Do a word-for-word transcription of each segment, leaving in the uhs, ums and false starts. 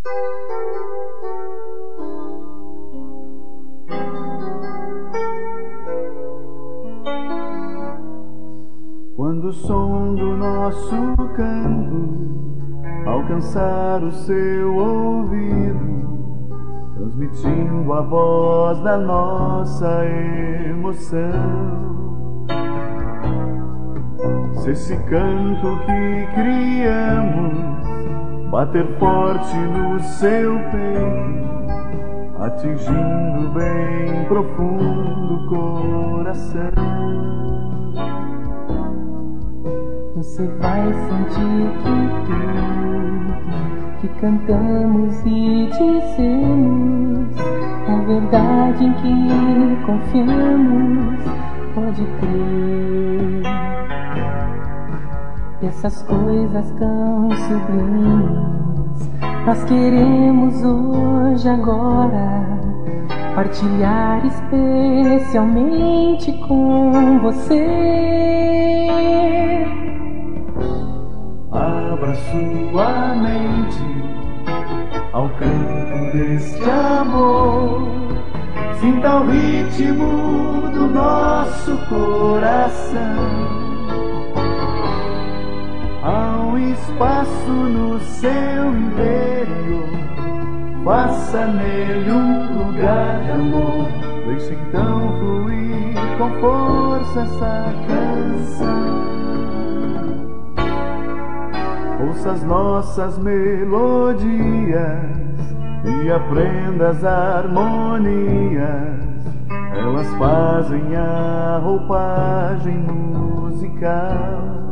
Quando o som do nosso canto alcançar o seu ouvido, transmitindo a voz da nossa emoção, se esse canto que criamos bater forte no seu peito, atingindo bem profundo o coração, você vai sentir que tudo que cantamos e dizemos é verdade em que confiamos, pode crer. E essas coisas tão sublimes nós queremos hoje, agora, partilhar especialmente com você. Abra sua mente ao canto deste amor, sinta o ritmo do nosso coração. Há um espaço no seu interior, faça nele um lugar de amor. Deixe então fluir com força essa canção. Ouça as nossas melodias e aprenda as harmonias. Elas fazem a roupagem musical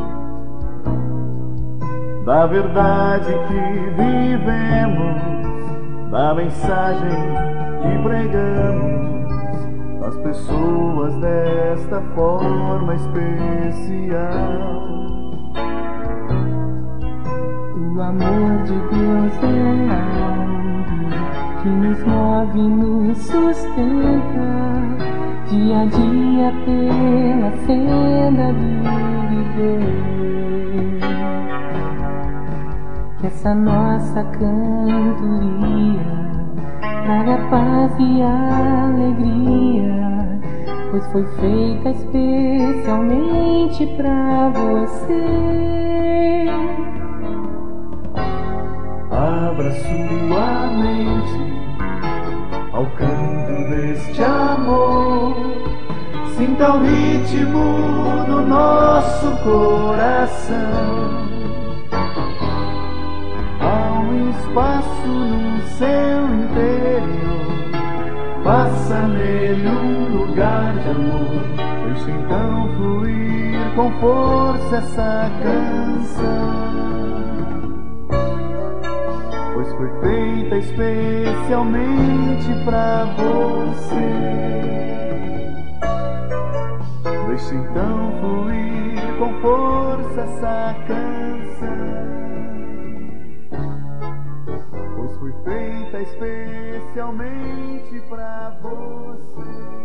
da verdade que vivemos, da mensagem que pregamos às pessoas desta forma especial. O amor de Deus é algo que nos move e nos sustenta dia a dia pela senda de viver. Que essa nossa cantoria traga paz e alegria, pois foi feita especialmente pra você. Abra sua mente ao canto deste amor, sinta o ritmo do nosso coração. Há um espaço no seu interior, faça nele um lugar de amor. Deixe então fluir com força essa canção, pois foi feita especialmente pra você. Deixe então fluir com força essa canção, pois foi feita especialmente pra você.